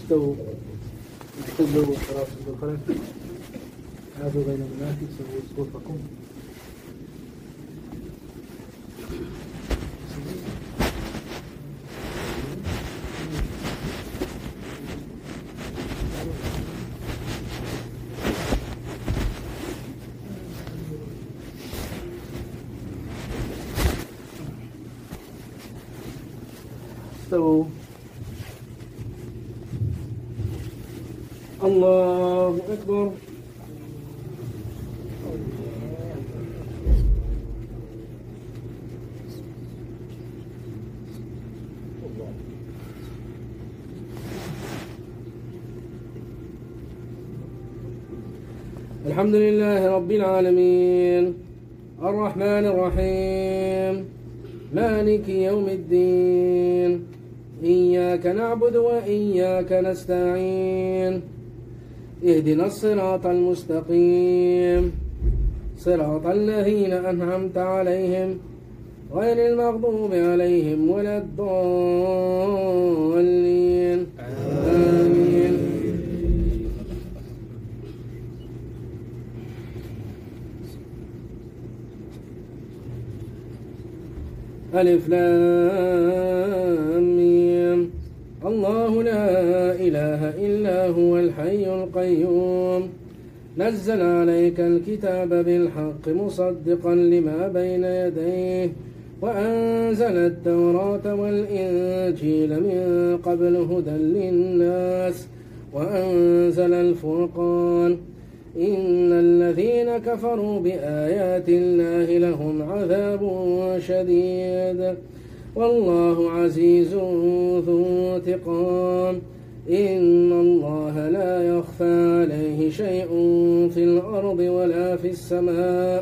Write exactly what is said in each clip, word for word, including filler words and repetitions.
استووا اعتدلوا وتراصوا بالخلف هذا بين المناكب سووا صفوفكم استووا. الله أكبر. الحمد لله رب العالمين الرحمن الرحيم مالك يوم الدين إياك نعبد وإياك نستعين اهدنا الصراط المستقيم صراط الذين أنعمت عليهم غير المغضوب عليهم ولا الضالين آمين. ألف لام ميم الله لا إله إلا هو الحي القيوم نزل عليك الكتاب بالحق مصدقا لما بين يديه وأنزل التوراة والإنجيل من قبل هدى للناس وأنزل الفرقان إن الذين كفروا بآيات الله لهم عذاب شديد والله عزيز ذو انتقام إن الله لا يخفى عليه شيء في الأرض ولا في السماء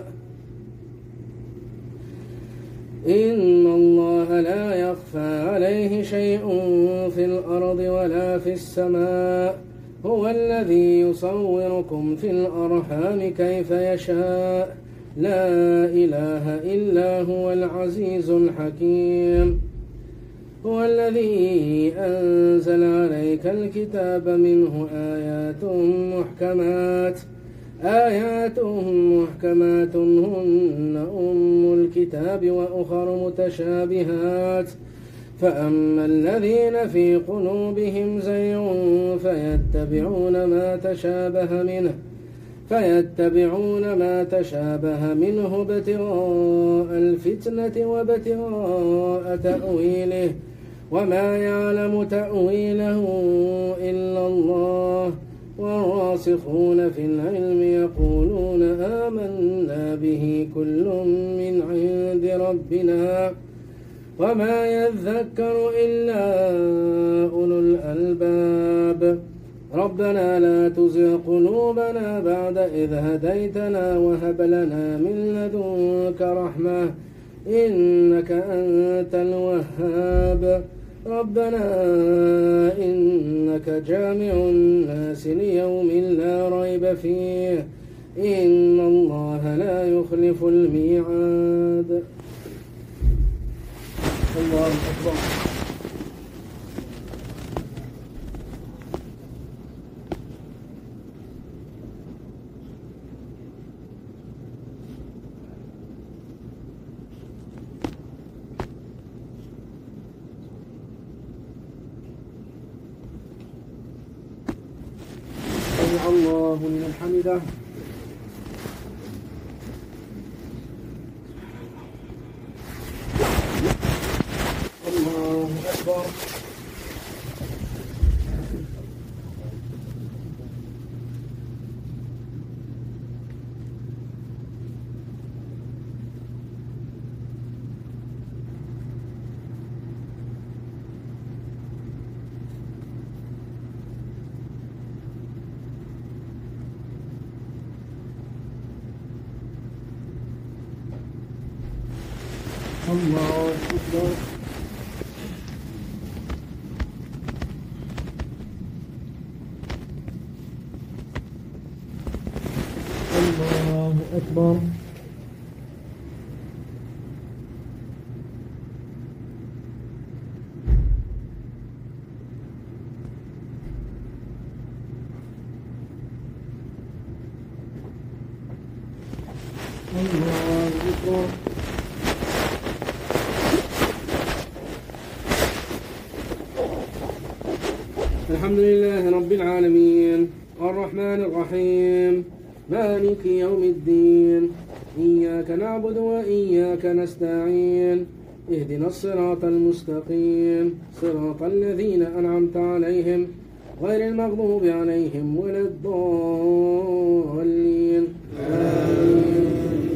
إن الله لا يخفى عليه شيء في الأرض ولا في السماء هو الذي يصوركم في الأرحام كيف يشاء لا إله إلا هو العزيز الحكيم هو الذي أنزل عليك الكتاب منه آيات محكمات آيات محكمات هن أم الكتاب وأخر متشابهات فأما الذين في قلوبهم زيغ فيتبعون ما تشابه منه فيتبعون ما تشابه منه ابتغاء الفتنة وابتغاء تأويله وما يعلم تأويله إلا الله والراسخون في العلم يقولون آمنا به كل من عند ربنا وما يذكر إلا أولو الألباب ربنا لا تزغ قلوبنا بعد إذ هديتنا وهب لنا من لدنك رحمة إنك أنت الوهاب ربنا إنك جامع الناس ليوم لا ريب فيه إن الله لا يخلف الميعاد. الله أكبر. سمع الله لمن حمده. الله أكبر. الله أكبر. الله أكبر. الله أكبر. الحمد لله رب العالمين الرحمن الرحيم مالك يوم الدين إياك نعبد وإياك نستعين اهدنا الصراط المستقيم صراط الذين أنعمت عليهم غير المغضوب عليهم ولا الضالين آمين.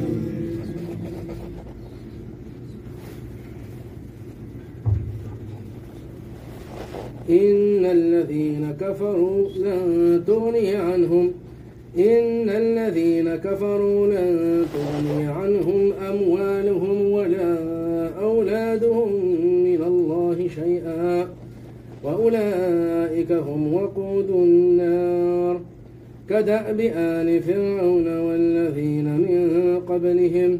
إن الذين كفروا لن تغني عنهم إن الذين كفروا لن تغني عنهم أموالهم ولا أولادهم من الله شيئا وأولئك هم وقود النار كدأب آل فرعون والذين من قبلهم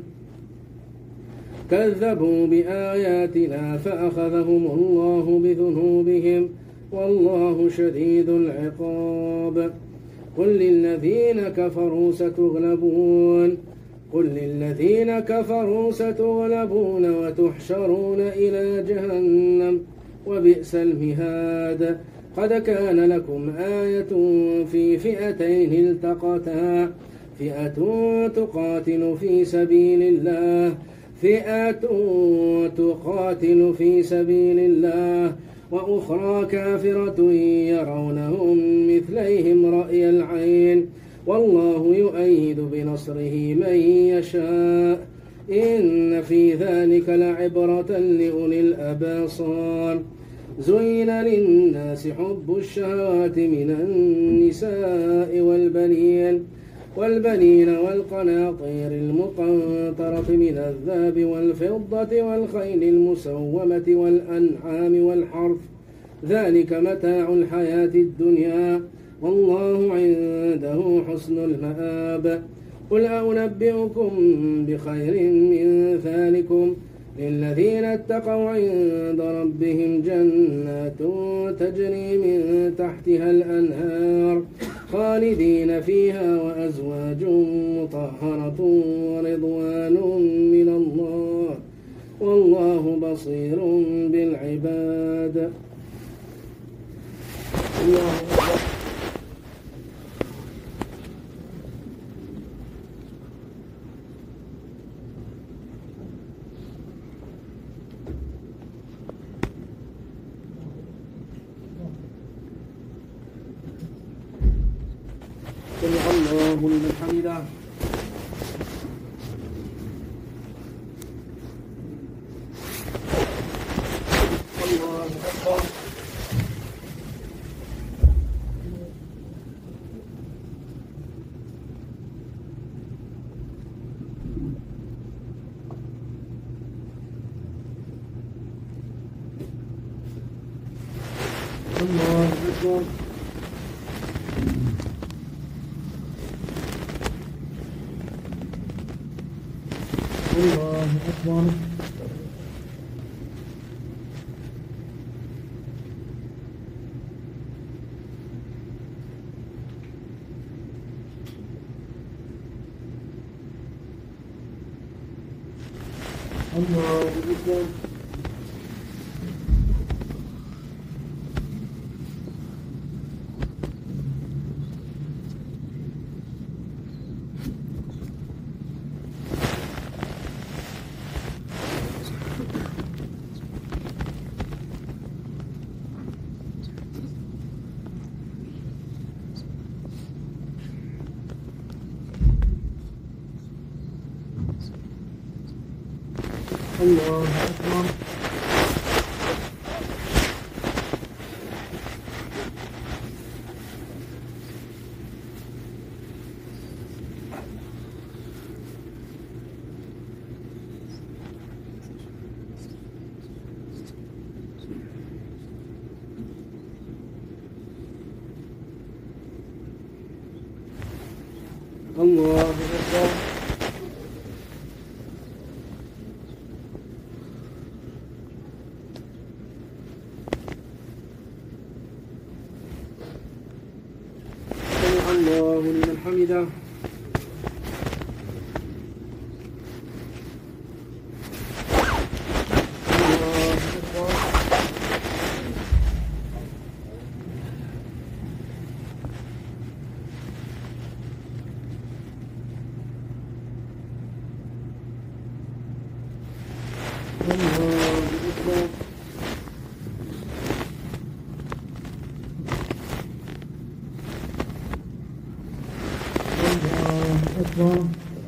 كذبوا بآياتنا فأخذهم الله بذنوبهم والله شديد العقاب قل للذين كفروا ستغلبون قل للذين كفروا ستغلبون وتحشرون إلى جهنم وبئس المهاد قد كان لكم آية في فئتين التقتا فئة تقاتل في سبيل الله فئة تقاتل في سبيل الله وأخرى كافرة يرونهم مثليهم رأي العين والله يؤيد بنصره من يشاء إن في ذلك لعبرة لأولي الأبصار زين للناس حب الشهوات من النساء والبنين والبنين والقناطير المقنطرة من الذهب والفضة والخيل المسومة والأنعام والحرث ذلك متاع الحياة الدنيا والله عنده حسن المآب قل أنبئكم بخير من ذلكم للذين اتقوا عند ربهم جنات تجري من تحتها الأنهار خالدين فيها وأزواج مطهرة ورضوان من الله والله بصير بالعباد. الله أكبر. سمع الله لمن حمده. الله أكبر. الله أكبر. الله أكبر. الله أكبر. الله أكبر. الله أكبر. سمع الله لمن حمده. الله أكبر. الله أكبر.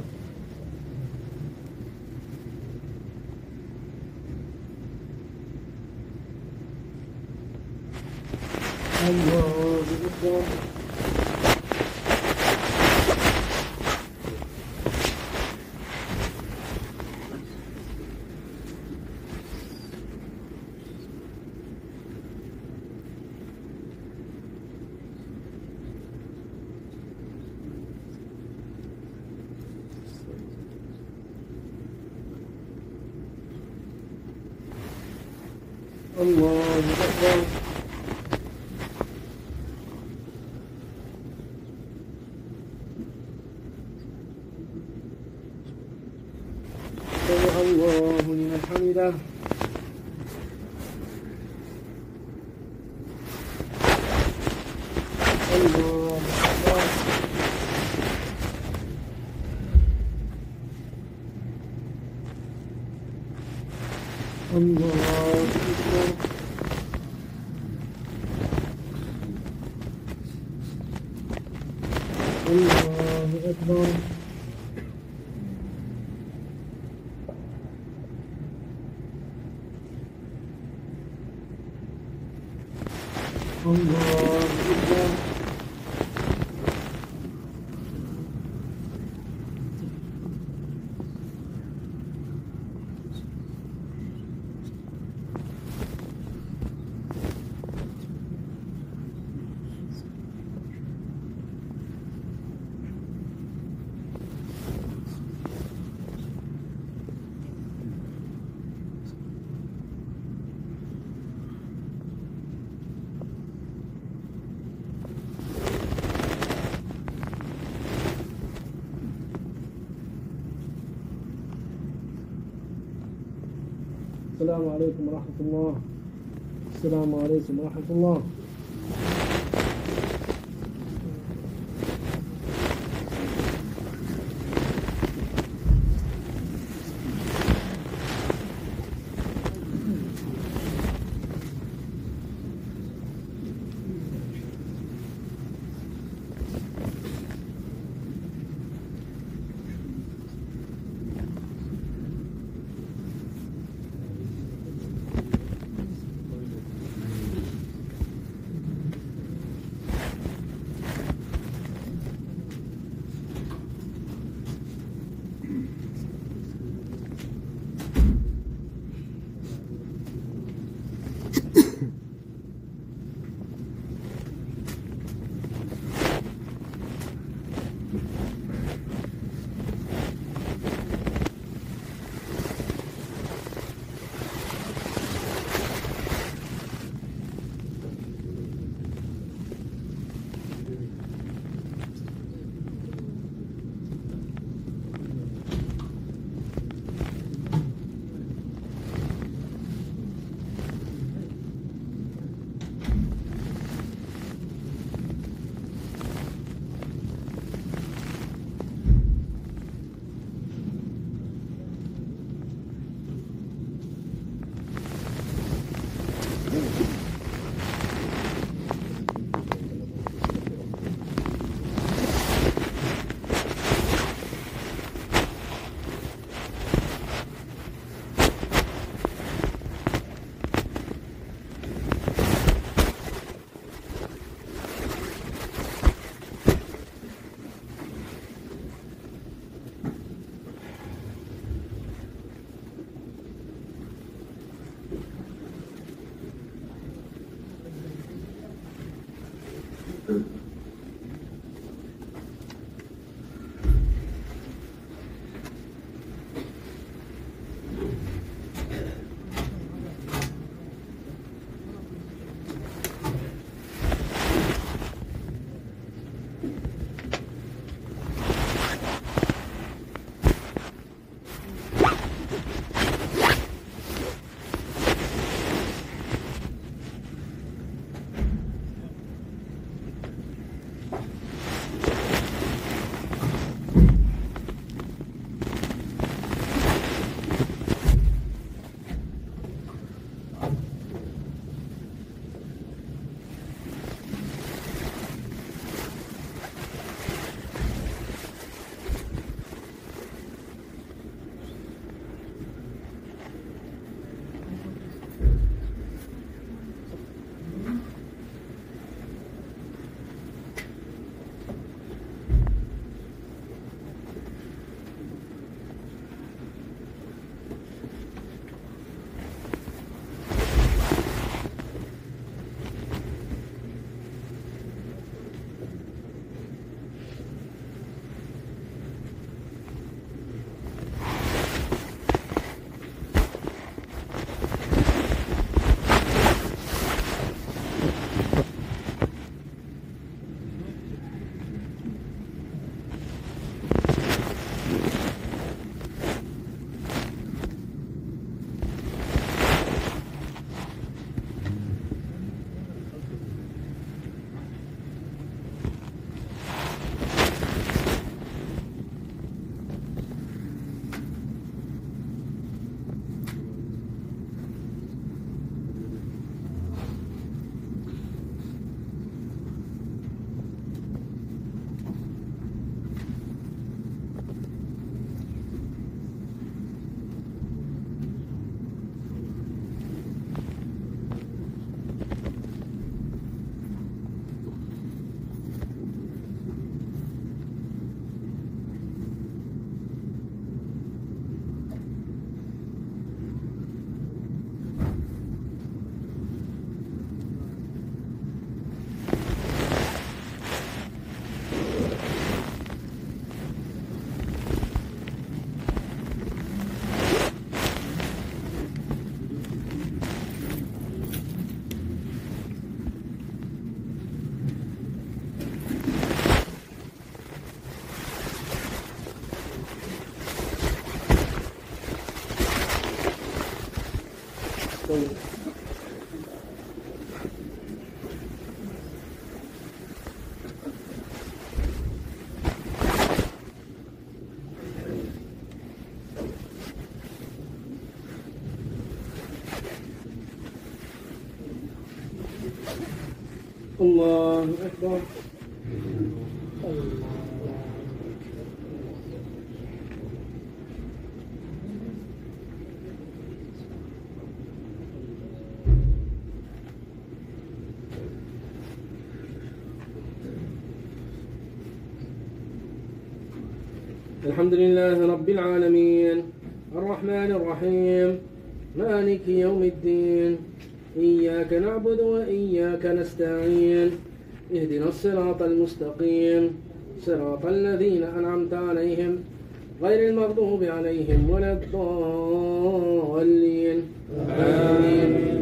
الله أكبر. الله أكبر. سمع الله لمن حمده. الله أكبر. الله أكبر. الله أكبر. الله أكبر. السلام عليكم ورحمة الله. السلام عليكم ورحمة الله. طيب. الله أكبر. الحمد لله رب العالمين الرحمن الرحيم مالك يوم الدين إياك نعبد وإياك نستعين اهدنا الصراط المستقيم صراط الذين أنعمت عليهم غير المغضوب عليهم ولا الضالين آمين.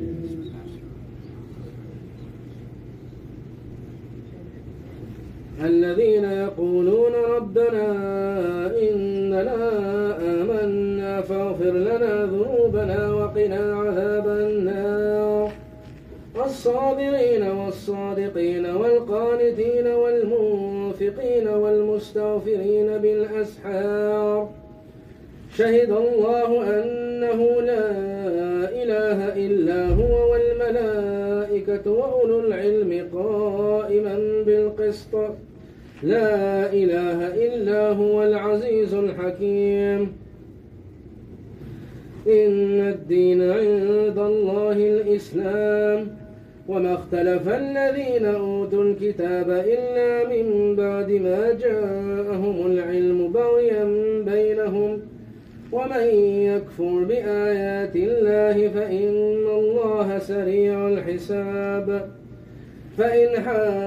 الذين يقولون ربنا إننا آمنا فاغفر لنا ذنوبنا وقنا عذاب النار الصابرين والصادقين والقانتين والمنفقين والمستغفرين بالأسحار شهد الله أنه لا إله إلا هو والملائكة وأولو العلم قائما بالقسط لا إله إلا هو العزيز الحكيم إن الدين عند الله الإسلام وما اختلف الذين أوتوا الكتاب إلا من بعد ما جاءهم العلم بغيا بينهم ومن يكفر بآيات الله فإن الله سريع الحساب فإن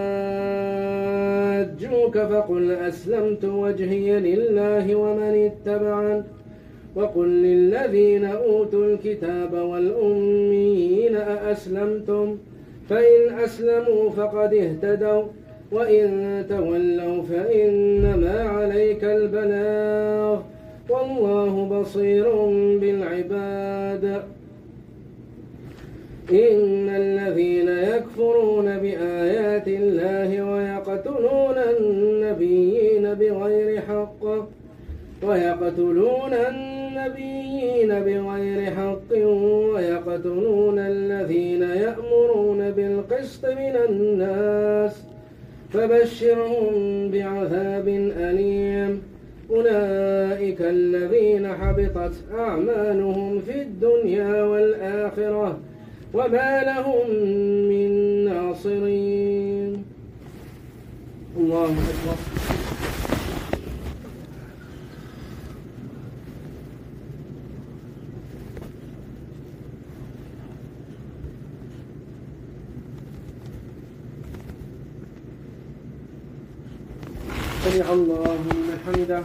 حاجوك فقل أسلمت وجهي لله ومن اتبعن وقل للذين أوتوا الكتاب والأميين أأسلمتم فإن أسلموا فقد اهتدوا وإن تولوا فإنما عليك البلاغ والله بصير بالعباد إن الذين يكفرون بآيات الله ويقتلون النبيين بغير حق ويقتلون النبيين بغير حق ويقتلون الذين يأمرون بالقسط من الناس فبشرهم بعذاب أليم أولئك الذين حبطت أعمالهم في الدنيا والآخرة وما لهم من ناصرين. الله أكبر. سمع الله لمن حمده.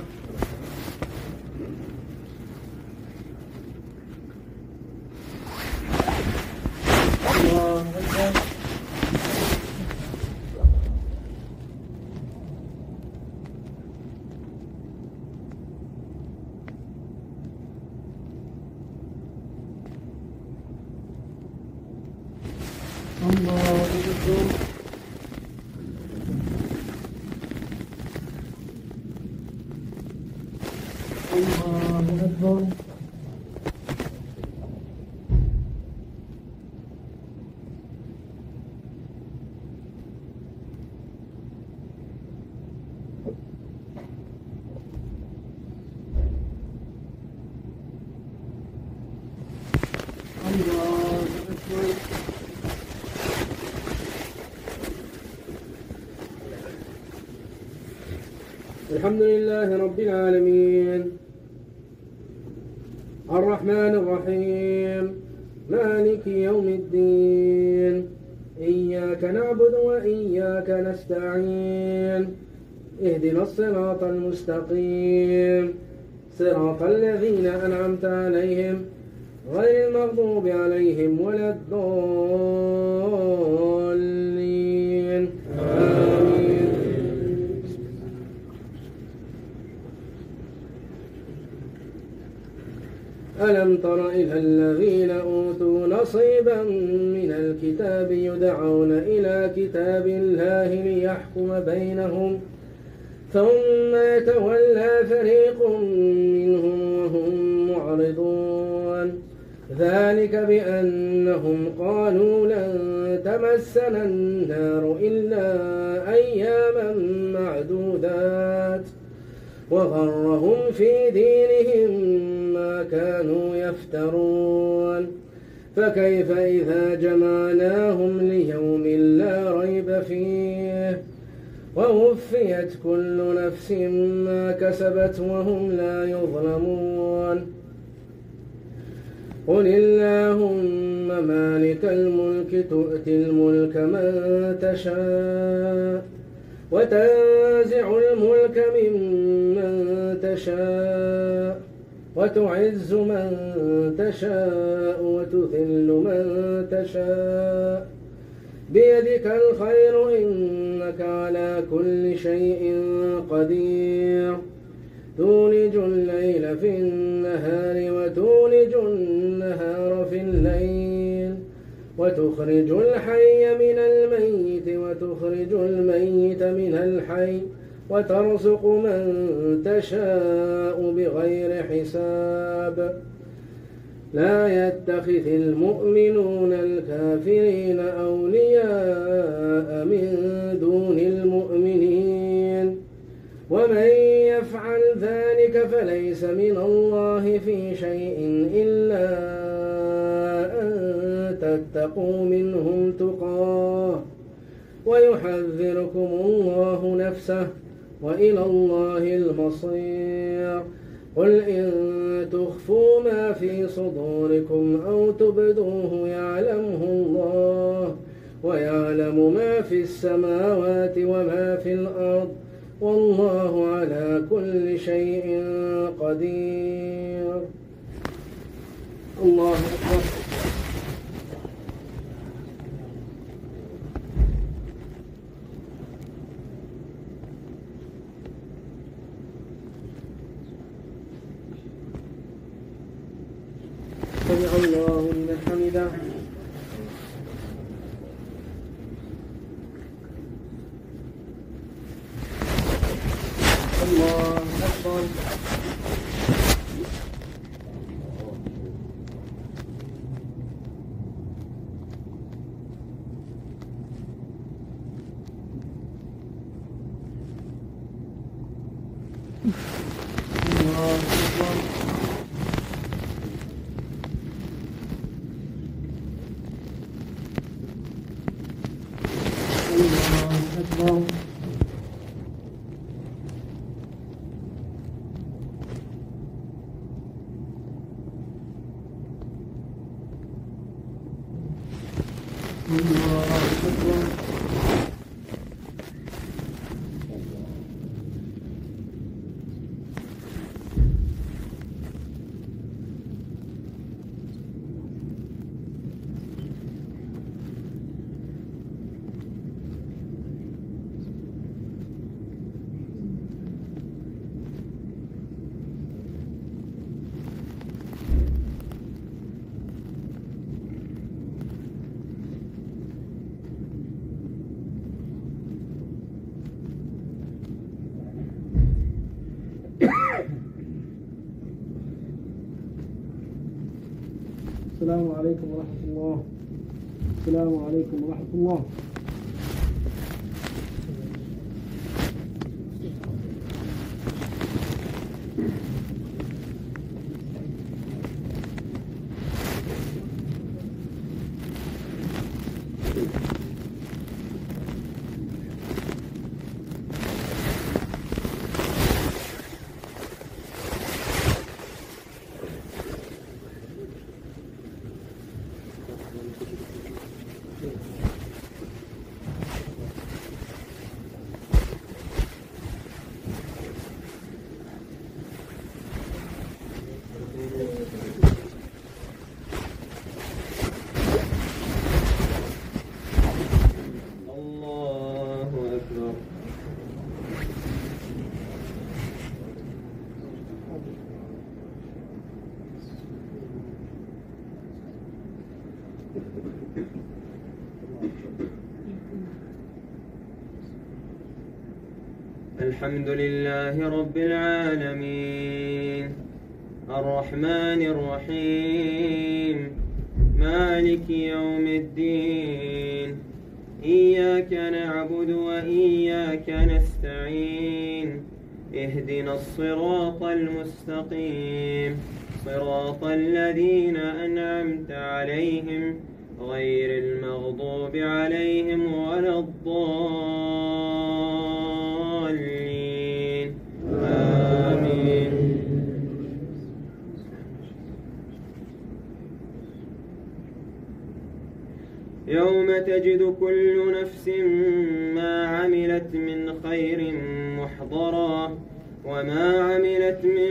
الله أكبر. الله أكبر. الله أكبر. الله أكبر. الحمد لله رب العالمين الرحمن الرحيم مالك يوم الدين إياك نعبد وإياك نستعين اهدنا الصراط المستقيم صراط الذين أنعمت عليهم غير المغضوب عليهم ولا الضالين آمين. ألم تر إلى الذين أوتوا نصيبا من الكتاب يدعون إلى كتاب الله ليحكم بينهم ثم يتولى فريق منهم وهم معرضون ذلك بأنهم قالوا لن تمسنا النار إلا أياما معدودات وغرهم في دينهم ما كانوا يفترون فكيف إذا جمعناهم ليوم لا ريب فيه ووفيت كل نفس ما كسبت وهم لا يظلمون قل اللهم مالك الملك تؤتي الملك من تشاء وتنزع الملك ممن تشاء وتعز من تشاء وتذل من تشاء بيدك الخير إنك على كل شيء قدير تولج الليل في النهار وتولج النهار في الليل وتخرج الحي من الميت وتخرج الميت من الحي وترزق من تشاء بغير حساب لا يتخذ المؤمنون الكافرين أولياء من دون المؤمنين ومن يفعل ذلك فليس من الله في شيء إلا أن تتقوا منهم تقاه ويحذركم الله نفسه وإلى الله المصير قل إن تخفوا ما في صدوركم أو تبدوه يعلمه الله ويعلم ما في السماوات وما في الأرض والله على كل شيء قدير. الله أكبر. سمع الله لمن حمده. الله أكبر. الله أكبر. الله أكبر. السلام عليكم ورحمة الله. السلام عليكم ورحمة الله. الحمد لله رب العالمين الرحمن الرحيم مالك يوم الدين إياك نعبد وإياك نستعين اهدنا الصراط المستقيم صراط الذين أنعمت عليهم غير المغضوب عليهم ولا الضالين آمين. يوم تجد كل نفس ما عملت من خير محضرا وما عملت من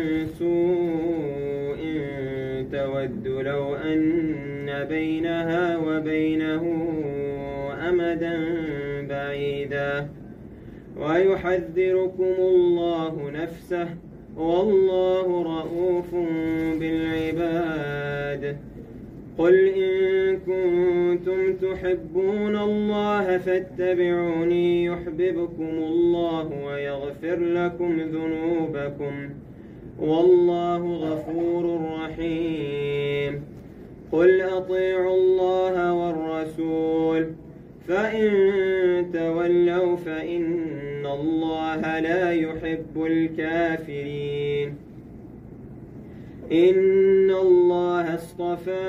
سوء تود لو أن بينها وبينه أمدا بعيدا ويحذركم الله نفسه والله رؤوف بالعباد. قل إن كنتم تحبون الله فاتبعوني يحببكم الله ويغفر لكم ذنوبكم والله غفور رحيم. قل أطيعوا الله والرسول فإن تولوا فإن الله لا يحب الكافرين. إن الله اصطفى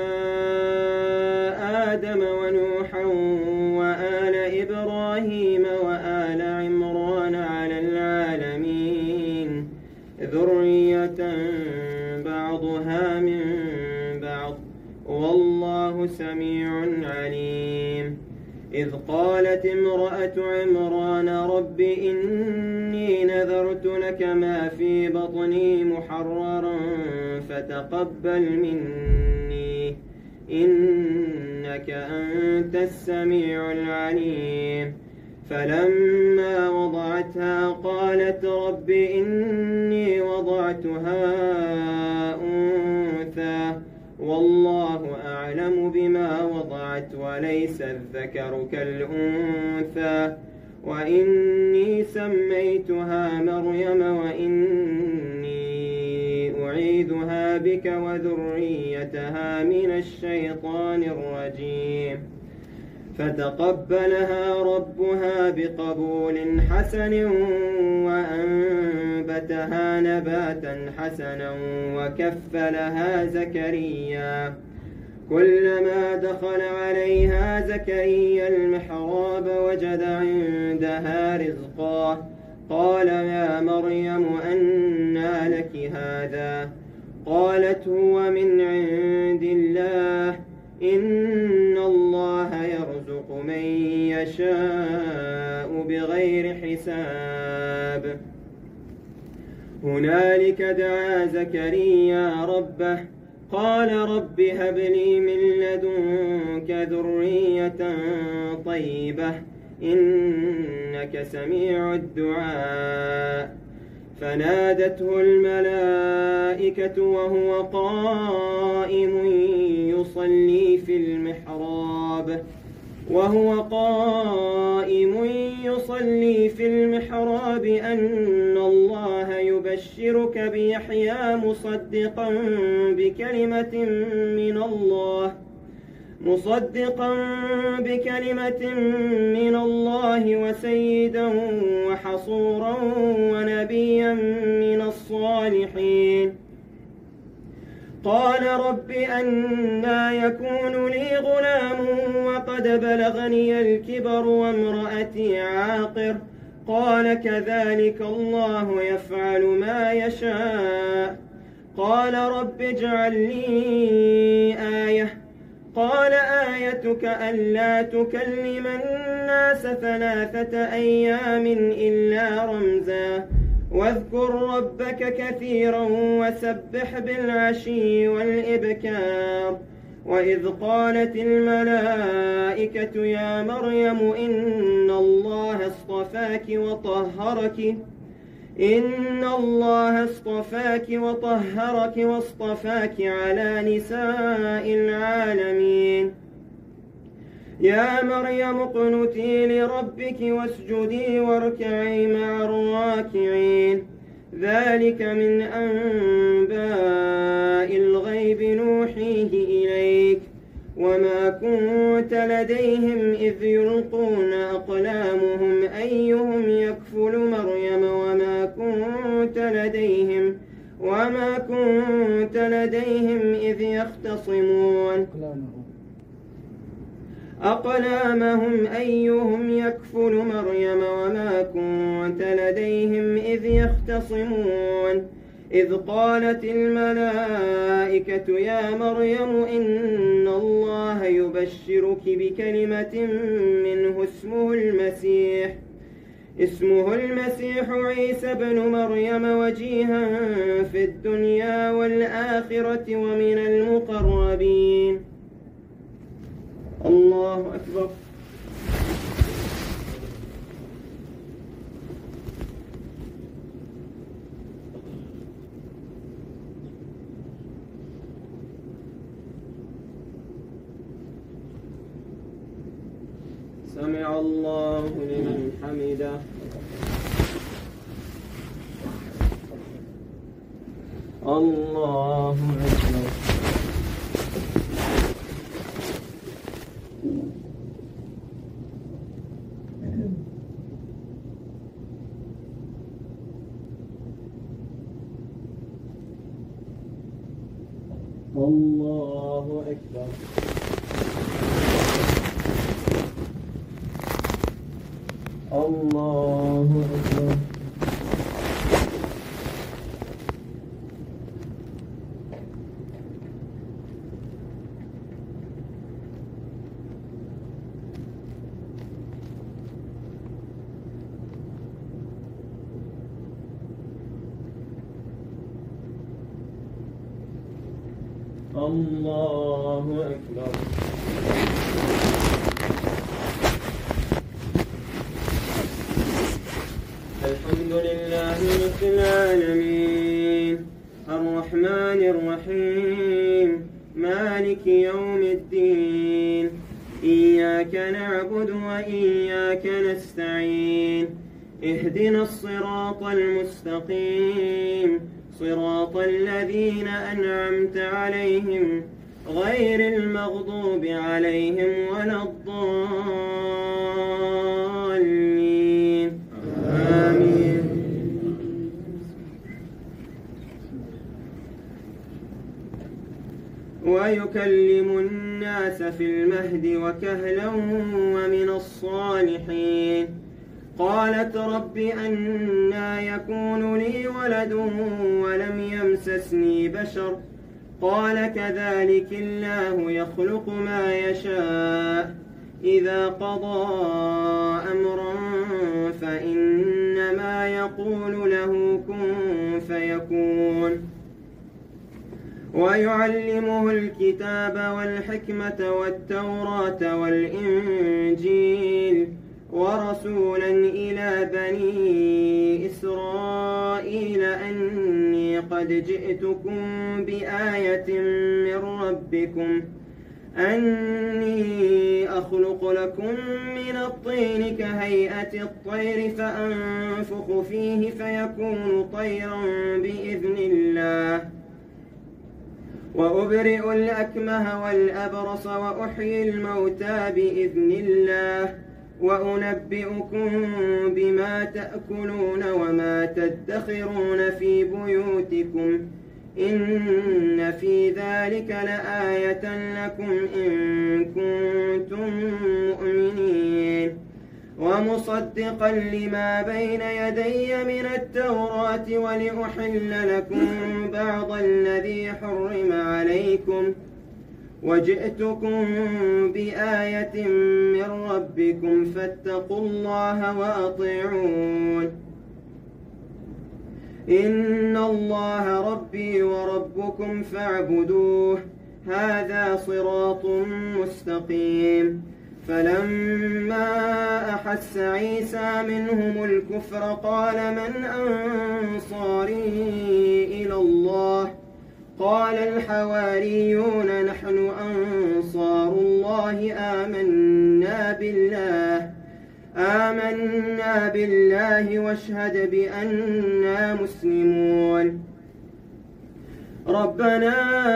آدم ونوحا وآل إبراهيم وآل عمران على العالمين ذرية بعضها من بعض والله سميع عليم. إذ قالت امرأة عمران رب إني نذرت لك ما في بطني محررا فتقبل مني إنك أنت السميع العليم. فلما وضعتها قالت رب إني وضعتها أنثى والله أعلم بما وضعت وليس الذكر كالأنثى وإني سميتها مريم وإني أعيذها بك وذريتها من الشيطان الرجيم. فتقبلها ربها بقبول حسن وأنبتها نباتا حسنا وكفلها زكريا. كلما دخل عليها زكريا المحراب وجد عندها رزقا قال يا مريم أنى لك هذا قالت هو من عند الله إن الله يرزق من يشاء بغير حساب. هنالك دعا زكريا ربه قال رب هب لي من لدنك ذرية طيبة إنك سميع الدعاء. فنادته الملائكة وهو قائم يصلي في المحراب وهو قائم يصلي في المحراب أن الله يبشرك بيحيى مصدقا بكلمة من الله مصدقا بكلمة من الله وسيدا وحصورا ونبيا من الصالحين. قال رب أنى يكون لي غلام وقد بلغني الكبر وامرأتي عاقر قال كذلك الله يفعل ما يشاء. قال رب اجعل لي آية قال آيتك ألا تكلم الناس ثلاثة أيام إلا رمزا واذكر ربك كثيرا وسبح بالعشي والإبكار. وإذ قالت الملائكة يا مريم إن الله اصطفاك وطهرك إن الله اصطفاك وطهرك واصطفاك على نساء العالمين. يا مريم اقنتي لربك واسجدي واركعي مع الراكعين ذلك من أنباء الغيب نوحيه إليك وما كنت لديهم إذ يلقون أقلامهم أيهم يكفل مريم وما كنت لديهم وما كنت لديهم إذ يختصمون أقلامهم أيهم يكفل مريم وما كنت لديهم إذ يختصمون إذ قالت الملائكة يا مريم إن الله يبشرك بكلمة منه اسمه المسيح اسمه المسيح عيسى بن مريم وجيها في الدنيا والآخرة ومن المقربين. الله أكبر. سمع الله لمن حمده. الله أكبر. الله أكبر. الله أكبر. الله أكبر. الحمد لله رب العالمين الرحمن الرحيم مالك يوم الدين إياك نعبد وإياك نستعين اهدنا الصراط المستقيم صراط الذين أنعمت عليهم غير المغضوب عليهم ولا الضالين آمين. ويكلم الناس في المهد وكهلا ومن الصالحين. قالت رب أنى يكون لي ولد ولم يمسسني بشر قال كذلك الله يخلق ما يشاء إذا قضى أمرا فإنما يقول له كن فيكون. ويعلمه الكتاب والحكمة والتوراة والإنجيل ورسولا إلى بني إسرائيل أني قد جئتكم بآية من ربكم أني أخلق لكم من الطين كهيئة الطير فأنفخ فيه فيكون طيرا بإذن الله وأبرئ الأكمه والأبرص وأحيي الموتى بإذن الله وأنبئكم بما تأكلون وما تدخرون في بيوتكم إن في ذلك لآية لكم إن كنتم مؤمنين. ومصدقا لما بين يدي من التوراة ولأحل لكم بعض الذي حرم عليكم وجئتكم بآية من ربكم فاتقوا الله وأطيعون. إن الله ربي وربكم فاعبدوه هذا صراط مستقيم. فلما أحس عيسى منهم الكفر قال من أنصاري إلى الله قال الحواريون نحن أنصار الله الله آمنا بالله آمنا بالله واشهد بأننا مسلمون. ربنا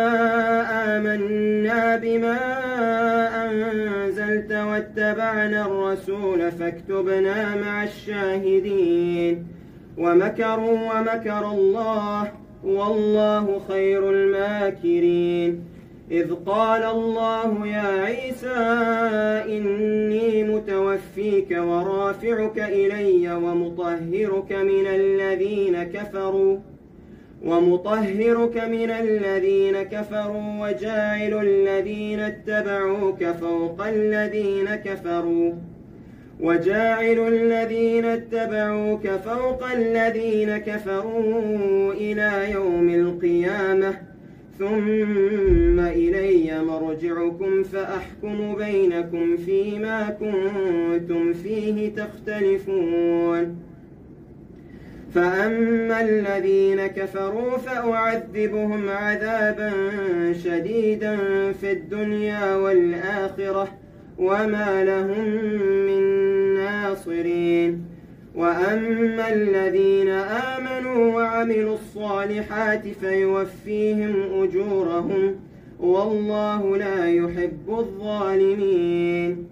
آمنا بما أنزلت واتبعنا الرسول فاكتبنا مع الشاهدين. ومكروا ومكر الله والله خير الماكرين. إذ قال الله يا عيسى إني متوفيك ورافعك إلي ومطهرك من الذين كفروا ومطهرك من الذين كفروا وجاعل الذين اتبعوك فوق الذين كفروا وجاعل الذين اتبعوك فوق الذين كفروا إلى يوم القيامة ثم إلي مرجعكم فأحكم بينكم فيما كنتم فيه تختلفون. فأما الذين كفروا فأعذبهم عذابا شديدا في الدنيا والآخرة وما لهم من ناصرين. وأما الذين آمنوا وعملوا الصالحات فيوفيهم أجورهم والله لا يحب الظالمين.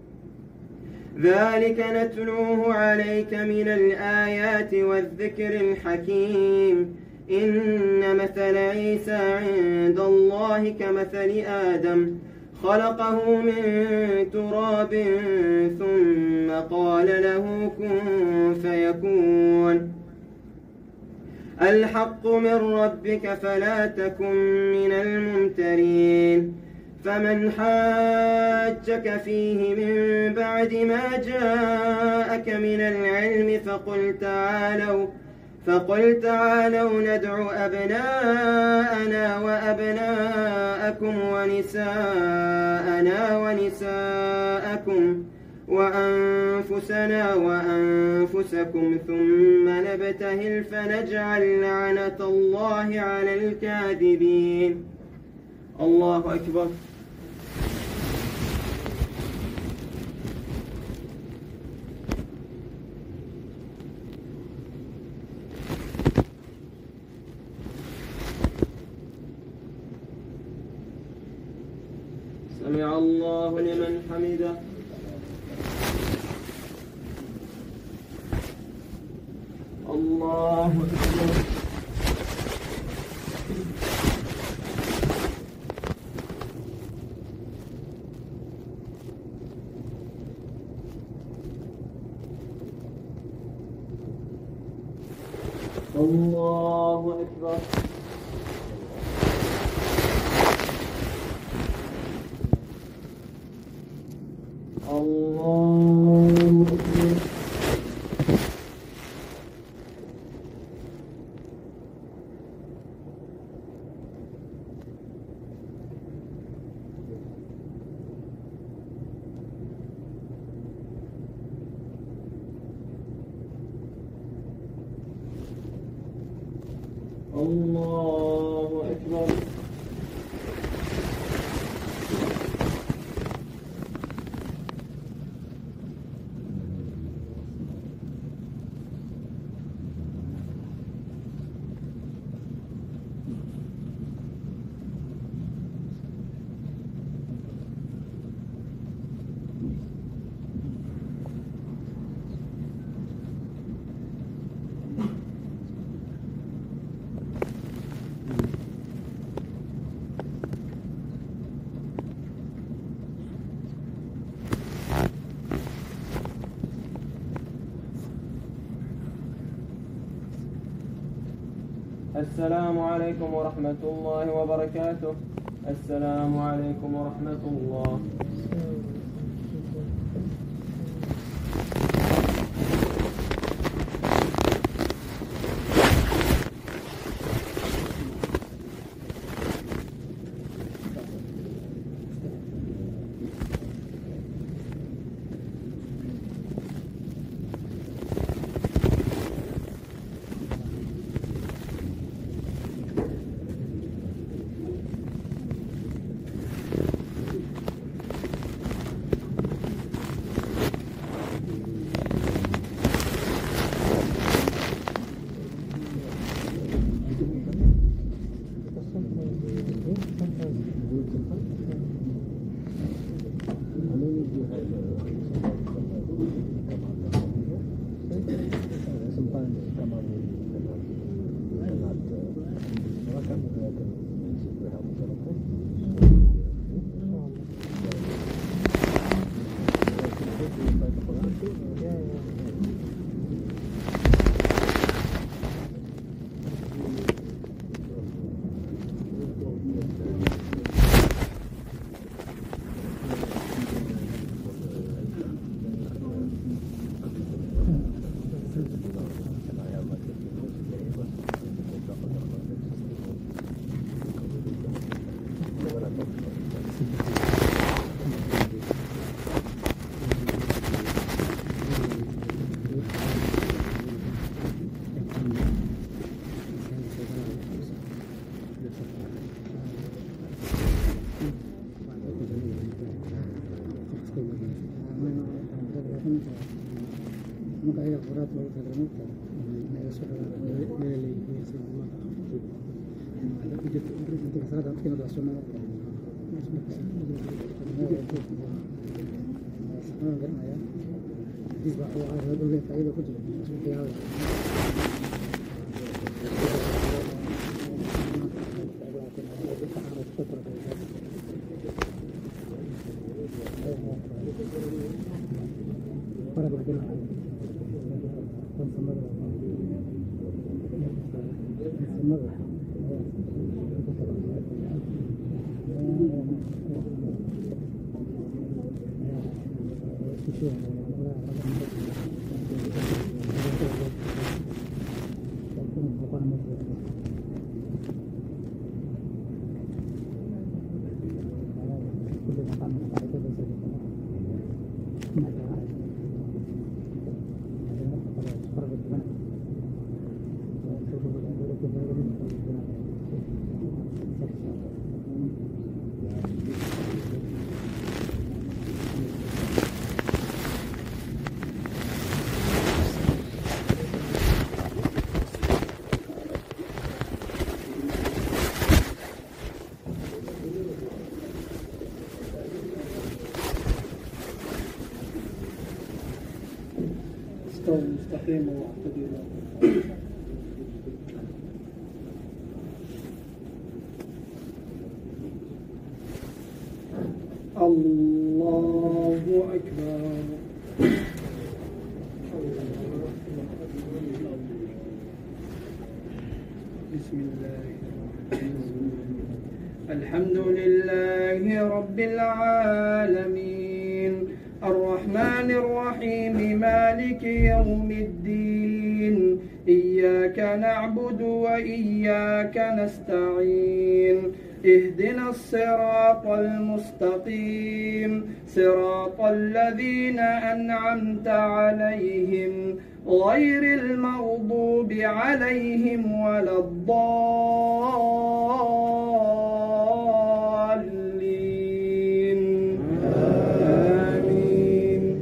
ذلك نتلوه عليك من الآيات والذكر الحكيم. إن مثل عيسى عند الله كمثل آدم خلقه من تراب ثم قال له كن فيكون. الحق من ربك فلا تكن من الممترين. فمن حاجك فيه من بعد ما جاءك من العلم فقل تعالوا فقل تعالوا ندع أبناءنا وأبناءكم ونساءنا ونساءكم وأنفسنا وأنفسكم ثم نبتهل فنجعل لعنة الله على الكاذبين. الله أكبر. سمع الله لمن حمده. الله أكبر. الله أكبر. الله أكبر. الله أكبر. السلام عليكم ورحمة الله وبركاته. السلام عليكم ورحمة الله. الصلاة والسلام المبتدأ ما يصح ما لي يصير الله هذا وجد أنت صلاة أمكن أن أصوم سبحان الله يا يصبح هو هذا هذا فائدة كتير في هذا para que la مستقيم واعتدل الله أكبر. بسم الله الحمد لله رب العالمين الرحمن الرحيم مالك يوم الدين إياك نعبد وإياك نستعين اهدنا الصراط المستقيم صراط الذين أنعمت عليهم غير المغضوب عليهم ولا الضالين آمين.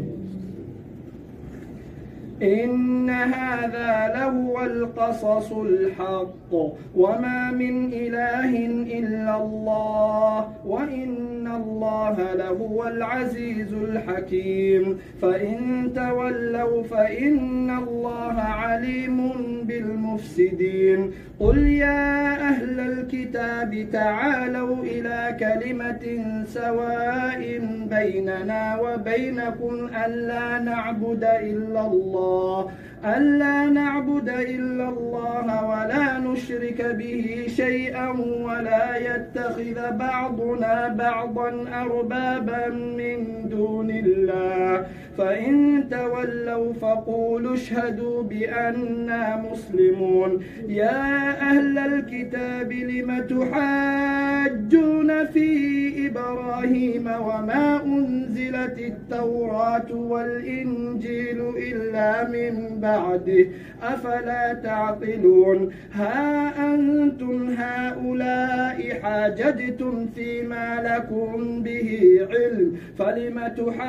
إن هذا لهو القصص الحق وما من إله إلا الله وإن الله لهو العزيز الحكيم. فإن تولوا فإن الله عليم بالمفسدين. قل يا أهل الكتاب تعالوا إلى كلمة سواء بيننا وبينكم ألا نعبد إلا الله ألا نعبد إلا الله ولا نشرك به شيئا ولا يتخذ بعضنا بعضا أربابا من دون الله. فإن تولوا فقولوا اشهدوا بأننا مسلمون. يا أهل الكتاب لم تحاجون في إبراهيم وما أنزلت التوراة والإنجيل إلا من بعده أفلا تعقلون. ها أنتم هؤلاء حاججتم فيما لكم به علم فلم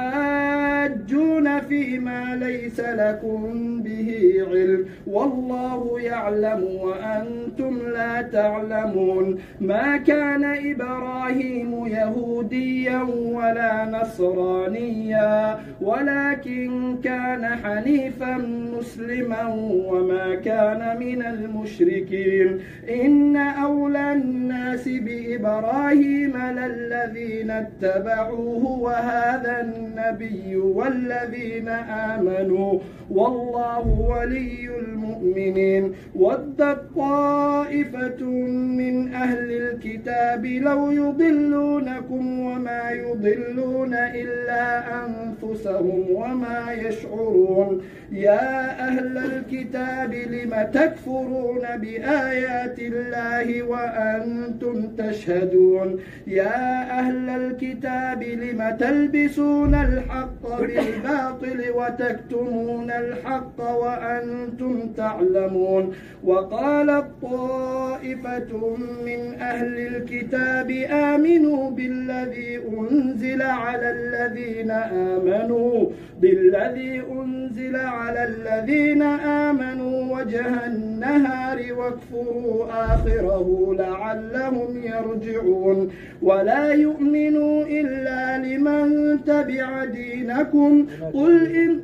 تحاجون فيما ليس لكم به علم والله يعلم وأنتم لا تعلمون. ما كان إبراهيم يهوديا ولا نصرانيا ولكن كان حنيفا مسلما وما كان من المشركين. إن أولى الناس بإبراهيم للذين اتبعوه وهذا النبي والذين آمنوا والله ولي المؤمنين. ودت طائفة من أهل الكتاب لو يضلونكم وما يضلون إلا أنفسهم وما يشعرون. يا أهل الكتاب لم تكفرون بآيات الله وأنتم تشهدون. يا أهل الكتاب لم تلبسون الحق بالباطل وتكتمون الحق وأنتم تعلمون. وقالت طائفة من أهل الكتاب الكتاب آمنوا بالذي أنزل على الذين آمنوا بالذي أنزل على الذين آمنوا وجه النهار واكفروا آخره لعلهم يرجعون ولا يؤمنوا إلا لمن تبع دينكم قل إن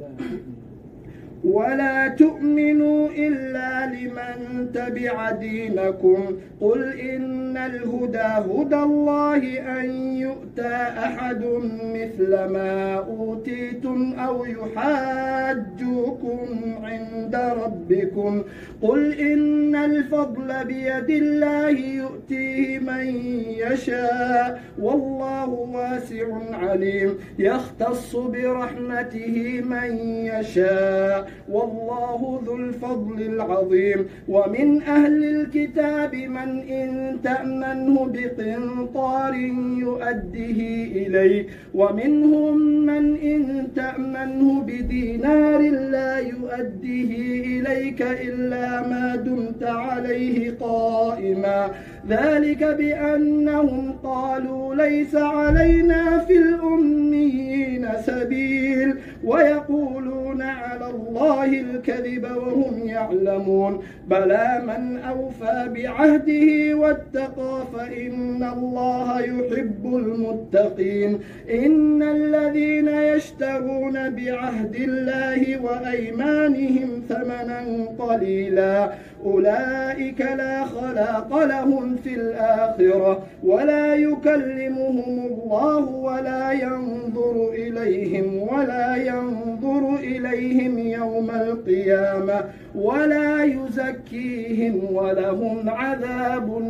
ولا تؤمنوا إلا لمن تبع دينكم قل إن الهدى هدى الله أن يؤتى أحد مثل ما أوتيتم أو يحاجوكم عند ربكم قل إن الفضل بيد الله يؤتيه من يشاء والله واسع عليم يختص برحمته من يشاء والله ذو الفضل العظيم ومن أهل الكتاب من إن تأمنه بقنطار يؤده إليك ومنهم من إن تأمنه بدينار لا يؤده إليك إلا ما دمت عليه قائما ذلك بأنهم قالوا ليس علينا في الأميين سبيل ويقولون على الله الكذب وهم يعلمون بلى من أوفى بعهده واتقى فإن الله يحب المتقين إن الذين يشترون بعهد الله وأيمانهم ثمنا قليلا أولئك لا خلاق لهم في الآخرة ولا يكلمهم الله ولا ينظر إليهم ولا ينظر إليهم يوم القيامة ولا يزكيهم ولهم عذاب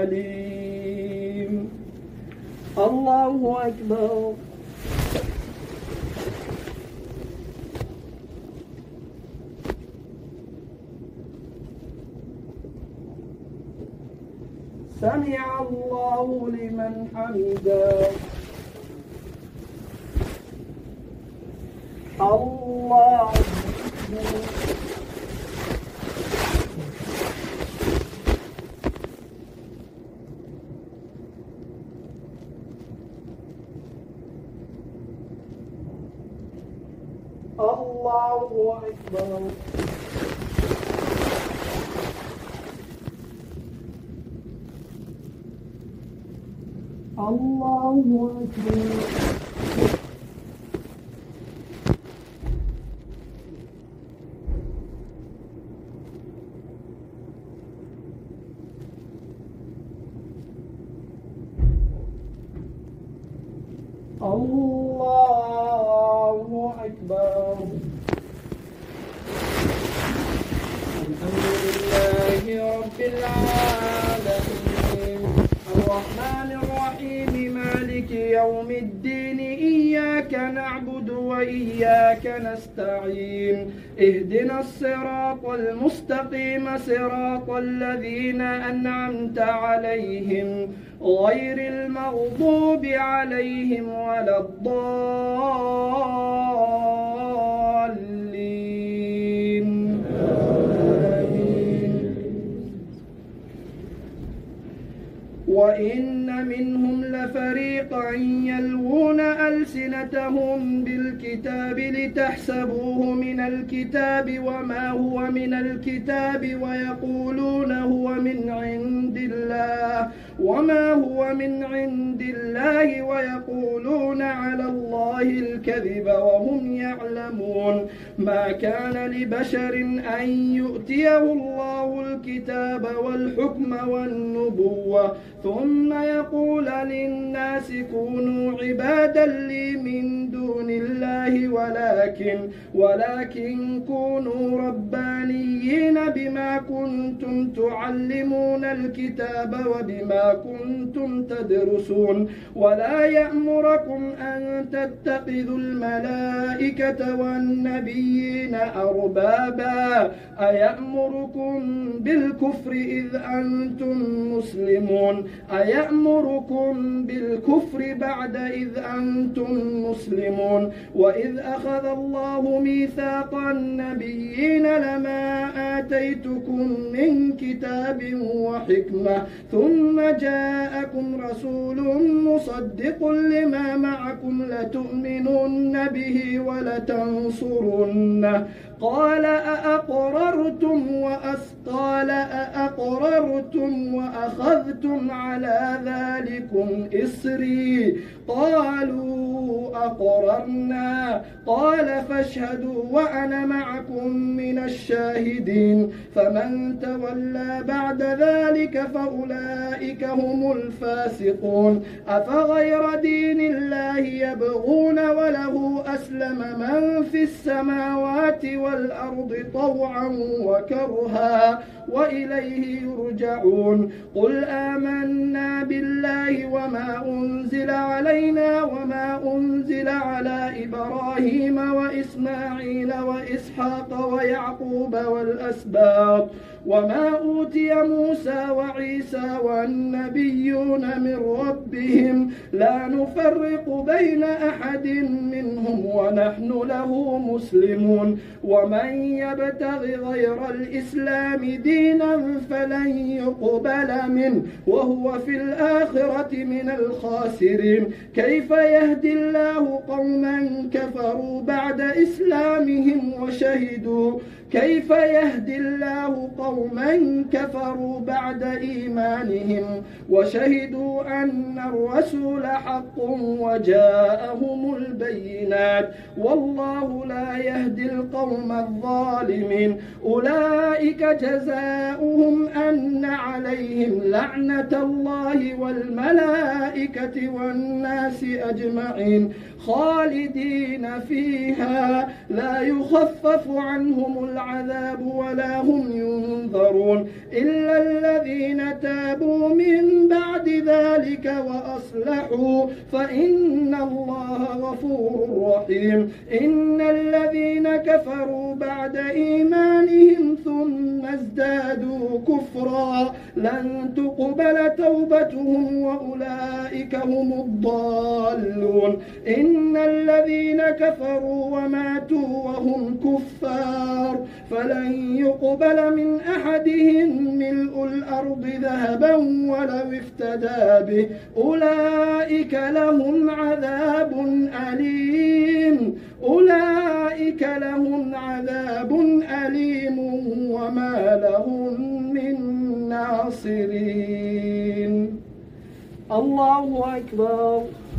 أليم الله أكبر سمع الله لمن حمده الله أكبر الله أكبر الله أكبر الله أكبر الحمد لله رب العالمين الرحمن الرحيم مالك يوم الدين إياك نعبد وإياك نستعين اهدنا الصراط المستقيم صراط الذين أنعمت عليهم غير المغضوب عليهم ولا الضالين آمين وإن منهم لفريقا يلوون ألسنتهم بالكتاب لتحسبوه من الكتاب وما هو من الكتاب ويقولون هو من عند الله وما هو من عند الله ويقولون على الله الكذب وهم يعلمون ما كان لبشر أن يؤتيه الله الكتاب والحكم والنبوة ثم يقول للناس كونوا عبادا لي من دون الله ولكن ولكن كونوا ربانيين بما كنتم تعلمون الكتاب وبما كنتم تدرسون ولا يأمركم أن تتخذوا الملائكة والنبيين أربابا أيأمركم بالكفر إذ أنتم مسلمون أيأمركم بالكفر بعد إذ أنتم مسلمون وإذ أخذ الله ميثاق النبيين لما آتيتكم من كتاب وحكمة ثم جاءكم رسول مصدق لما معكم لتؤمنن به ولتنصرنه قال أأقررتم وأس قال أأقررتم وأخذتم على ذلكم إصري قالوا أقررنا قال فاشهدوا وأنا معكم من الشاهدين فمن تولى بعد ذلك فأولئك هم الفاسقون أفغير دين الله يبغون وله أسلم من في السماوات والأرض طوعا وكرها وإليه يرجعون قل آمنا بالله وما أنزل علينا وما أنزل على إبراهيم وإسماعيل وإسحاق ويعقوب والأسباط وما أوتي موسى وعيسى والنبيون من ربهم لا نفرق بين أحد منهم ونحن له مسلمون ومن يبتغ غير الإسلام دينا فلن يقبل منه وهو في الآخرة من الخاسرين كيف يهدي الله قوما كفروا بعد إسلامهم وشهدوا كيف يهدي الله قوما كفروا بعد إيمانهم وشهدوا أن الرسول حق وجاءهم البينات والله لا يهدي القوم الظالمين أولئك جزاؤهم أن عليهم لعنة الله والملائكة والناس أجمعين خالدين فيها لا يخفف عنهم العذاب ولا هم ينظرون إلا الذين تابوا من بعد ذلك وأصلحوا فإن الله غفور رحيم إن الذين كفروا بعد إيمانهم ثم ازدادوا كفرا لن تقبل توبتهم وأولئك هم الضالون إن الذين كفروا وماتوا وهم كفار فلن يقبل من أحدهم ملء الأرض ذهبا ولو افتدى به أولئك لهم عذاب أليم أولئك لهم عذاب أليم وما لهم من ناصرين الله أكبر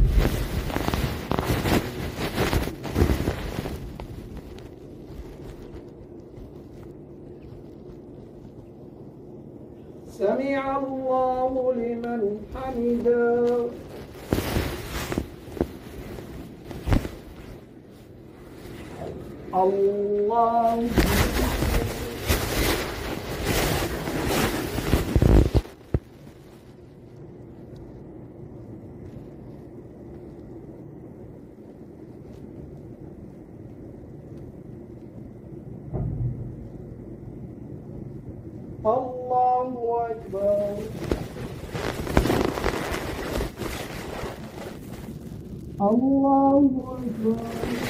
سمع الله لمن حمده الله الله أكبر الله أكبر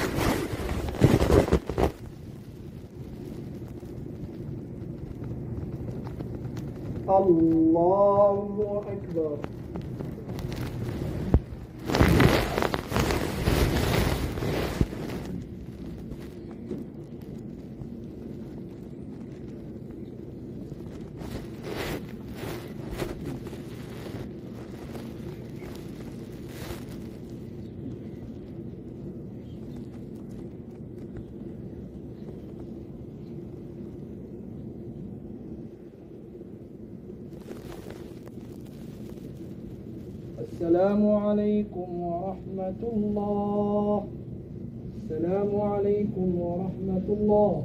الله أكبر السلام عليكم ورحمة الله السلام عليكم ورحمة الله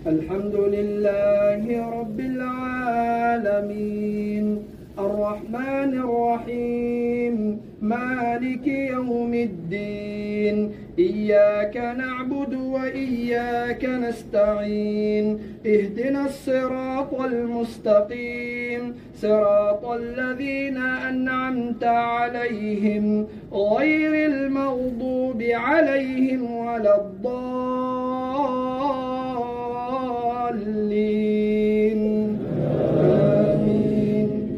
الحمد لله رب العالمين الرحمن الرحيم مالك يوم الدين إياك نعبد وإياك نستعين اهدنا الصراط المستقيم صراط الذين أنعمت عليهم غير المغضوب عليهم ولا الضالين آمين.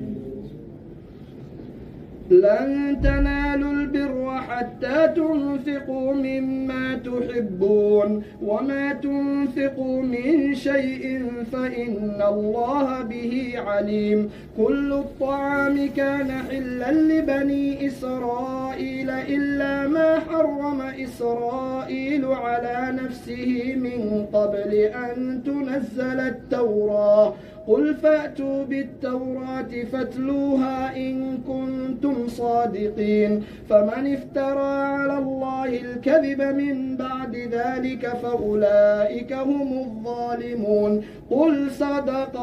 لن تنالوا البر حتى تنفقوا مما تحبون وما تنفقوا من شيء فإن الله به عليم. كل الطعام كان حلا لبني إسرائيل إلا ما حرم إسرائيل على نفسه من قبل أن تنزل التوراة قل فأتوا بالتوراة فاتلوها إن كنتم صادقين. فمن افترى على الله الكذب من بعد ذلك فأولئك هم الظالمون. قل صدق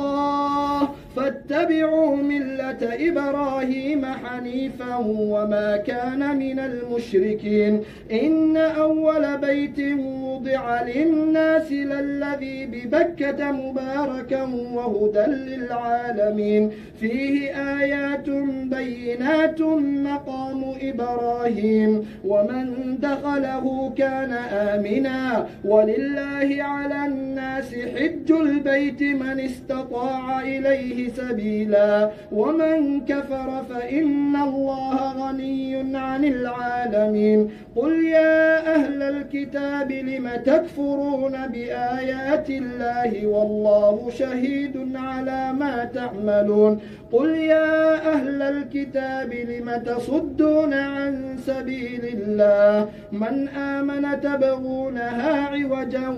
الله فاتبعوا ملة إبراهيم حنيفا وما كان من المشركين. إن أول بيت وضع للناس للذي ببكة مباركا وهدى للعالمين فيه آيات بينات مقام إبراهيم ومن دخله كان آمنا ولله على الناس حج البيت من استطاع إليه سبيلا ومن كفر فإن الله غني عن العالمين. قل يا أهل الكتاب لم تكفرون بآيات الله والله شهيد على ما تعملون. قل يا أهل الكتاب لم تصدون عن سبيل الله من آمن تبغونها عوجا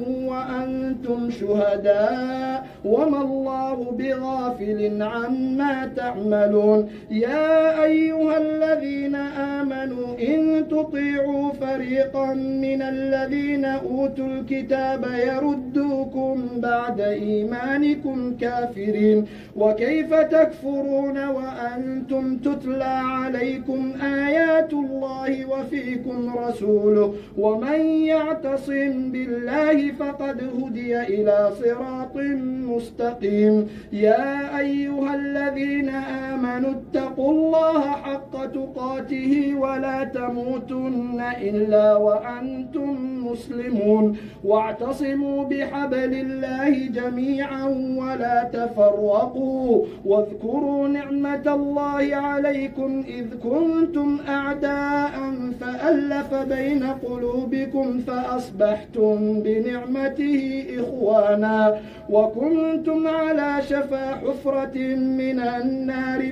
وأنتم شهداء وما الله بغافل عما تعملون. يا أيها الذين آمنوا إن تطيعوا فريقا من الذين أوتوا الكتاب يردوكم بعد إيمانكم كافرين. وكيف تكفرون وأنتم تتلى عليكم آيات الله وفيكم رسوله ومن يعتصم بالله فقد هدي إلى صراط مستقيم. يا أيها الذين آمنوا اتقوا الله حق تقاته ولا تموتن إلا وأنتم مسلمون واعتصموا بحبل الله جميعا ولا تفرقوا واذكروا نعمة الله عليكم إذ كنتم أعداء فألف بين قلوبكم فأصبحتم بنعمته إخوانا وكنتم على شفا حفرة من النار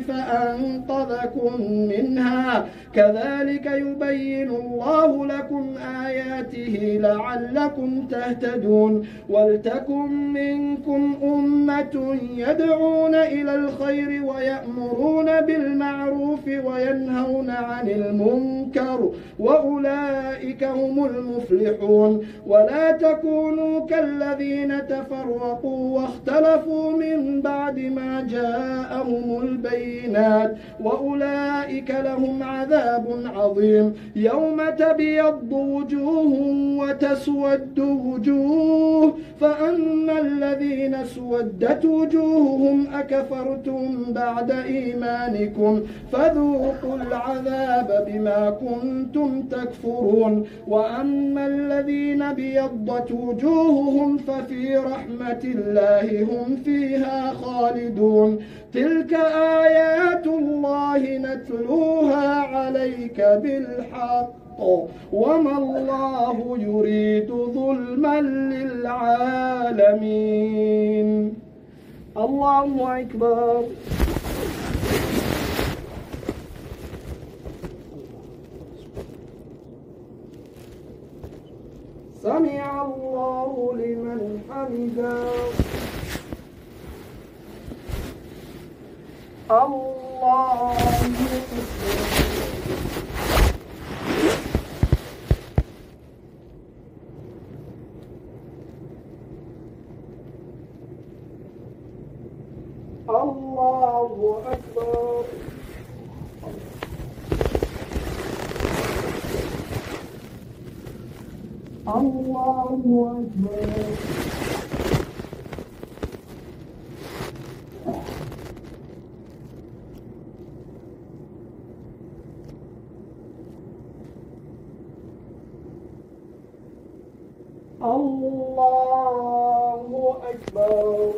فأنقذكم منها كذلك يبين الله لكم آياته لعلكم تهتدون. ولتكن منكم أمة يدعون إلى الخير ويأمرون بالمعروف وينهون عن المنكر وأولئك هم المفلحون. ولا تكونوا كالذين تفرقوا واختلفوا من بعد ما جاءهم البينات وأولئك لهم عذاب عظيم. يوم تبيض وجوه وتسود وجوه فأما الذين اسودت وجوههم أكفرتم بعد إيمانكم فذوقوا العذاب بما كنتم تكفرون. وأما الذين بيضت وجوههم ففي رحمة الله هم فيها خالدون. تلك آيات الله نتلوها عليك بالحق وما الله يريد ظلما للعالمين. الله أكبر. سمع الله لمن حمده. الله أكبر. الله أكبر. الله أكبر. الله أكبر.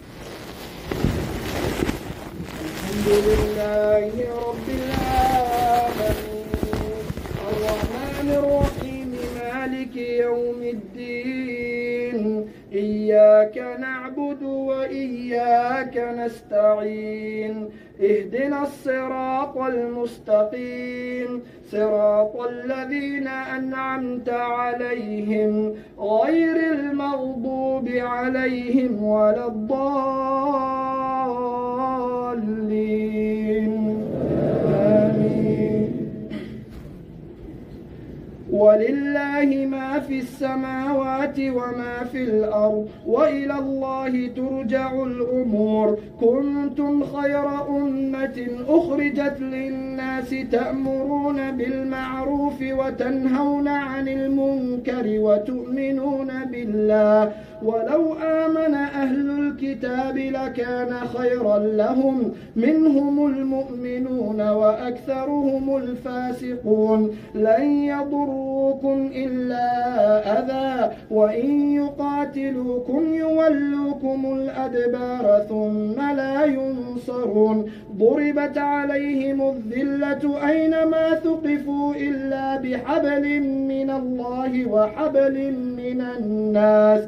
الحمد لله رب العالمين الرحمن الرحيم مالك يوم الدين إياك نعبد وإياك نستعين اهدنا الصراط المستقيم صراط الذين أنعمت عليهم غير المغضوب عليهم ولا الضالين آمين. ولله ما في السماوات وما في الأرض وإلى الله ترجع الأمور. كنتم خير أمة أخرجت للناس تأمرون بالمعروف وتنهون عن المنكر وتؤمنون بالله ولو آمن أهل الكتاب لكان خيرا لهم منهم المؤمنون وأكثرهم الفاسقون. لن يضروكم إلا أذى وإن يقاتلوكم يولوكم الأدبار ثم لا ينصرون. ضربت عليهم الذلة أينما ثقفوا إلا بحبل من الله وحبل من الناس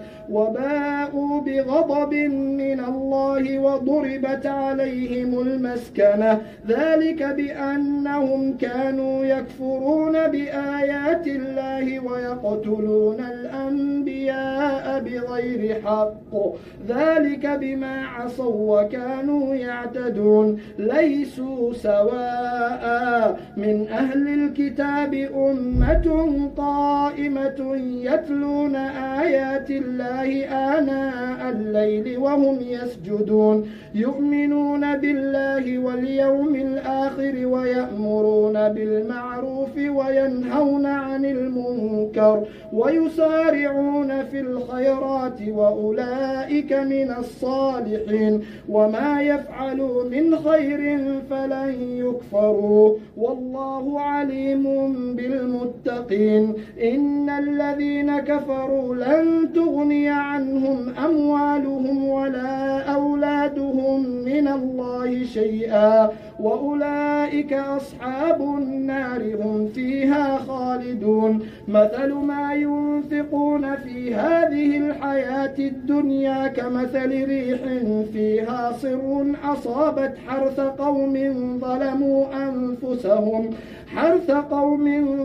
وباءوا بغضب من الله وضربت عليهم المسكنة ذلك بأنهم كانوا يكفرون بآيات الله ويقتلون الأنبياء بغير حق ذلك بما عصوا وكانوا يعتدون. ليسوا سواء من أهل الكتاب أمة قائمة يتلون آيات الله آناء الليل وهم يسجدون يؤمنون بالله واليوم الآخر ويأمرون بالمعروف وينهون عن المنكر ويسارعون في الخيرات وأولئك من الصالحين. وما يفعلوا من خير فلن يكفروا والله عليم بالمتقين. إن الذين كفروا لن تغني عنهم أموالهم ولا أولادهم من الله شيئا وأولئك أصحاب النار هم فيها خالدون. مثل ما ينفقون في هذه الحياة الدنيا كمثل ريح فيها صر أصابت حرث قوم ظلموا أنفسهم حرث قوم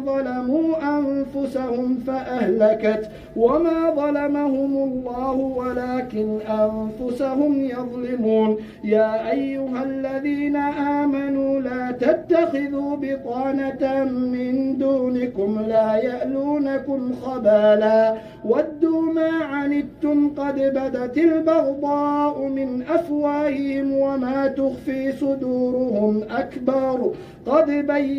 ظلموا أنفسهم فأهلكت وما ظلمهم الله ولكن أنفسهم يظلمون. يا أيها الذين آمنوا لا تتخذوا بطانة من دونكم لا يألونكم خبالا ودوا ما عنتم قد بدت البغضاء من أفواههم وما تخفي صدورهم أكبر قد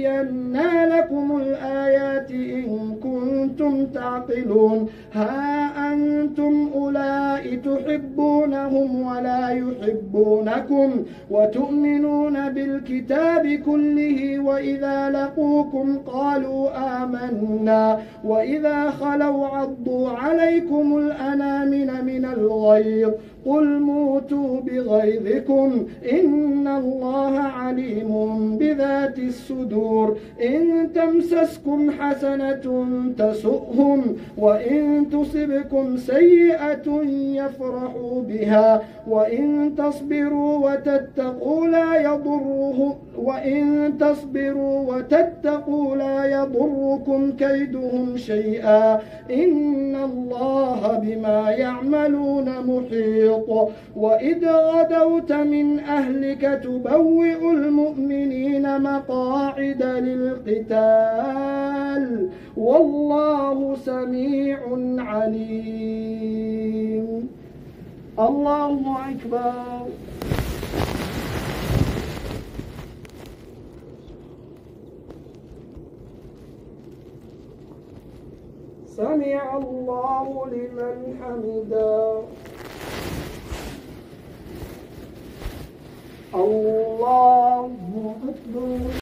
بينا لكم الآيات إن كنتم تعقلون. ها أنتم أولئك تحبونهم ولا يحبونكم وتؤمنون بالكتاب كله وإذا لقوكم قالوا آمنا وإذا خلوا عضوا عليكم الأنامل من الغيظ قل موتوا بغيظكم إن الله عليم بذات الصدور. إن تمسسكم حسنة تسؤهم وإن تصبكم سيئة يفرحوا بها وإن تصبروا وتتقوا لا يضرهم وإن تصبروا وتتقوا لا يضركم كيدهم شيئا إن الله بما يعملون محيط. وإذ غدوت من أهلك تبوئ المؤمنين مقاعد للقتال والله سميع عليم. الله أكبر. سمع الله لمن حمده. الله أكبر.